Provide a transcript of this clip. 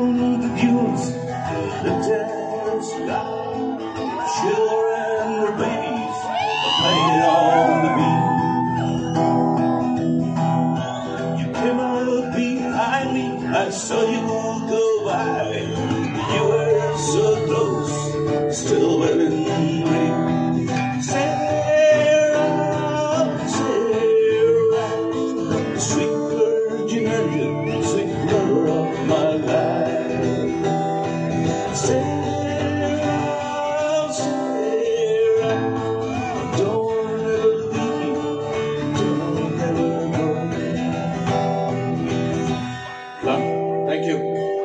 on the dunes, the dead sky, children were babies, playing on the beat. You came up behind me, I saw you go by. You were so close, still very